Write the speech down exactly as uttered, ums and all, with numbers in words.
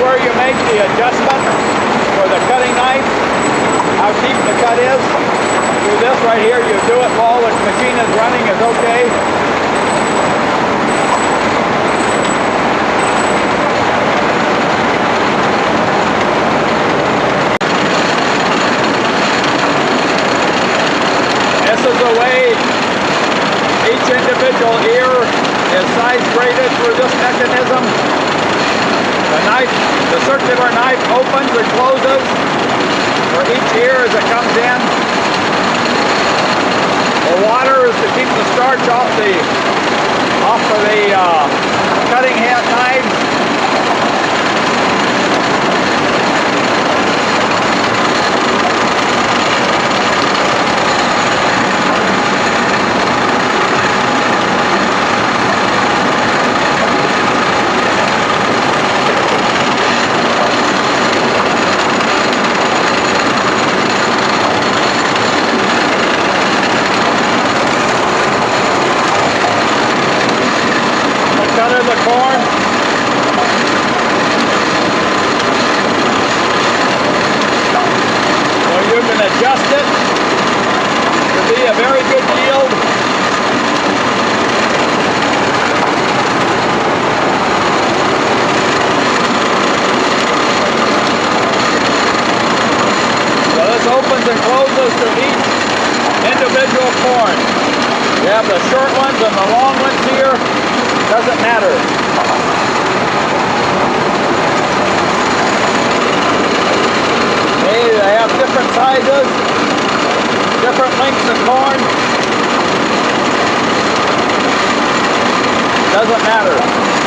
where you make the adjustment for the cutting knife, how deep the cut is. Do this right here, you do it while the machine is running is okay. This is the way each individual ear is size graded through this mechanism. The knife, the circular knife opens and closes for each ear as it comes in. The water is to keep the starch off the off of the uh, cutting head knife. Cut of the corn. So you can adjust it to be a very good yield. So this opens and closes to each individual corn. You have the short ones and the long ones here. Doesn't matter. Hey, they have different sizes, different lengths of corn. Doesn't matter.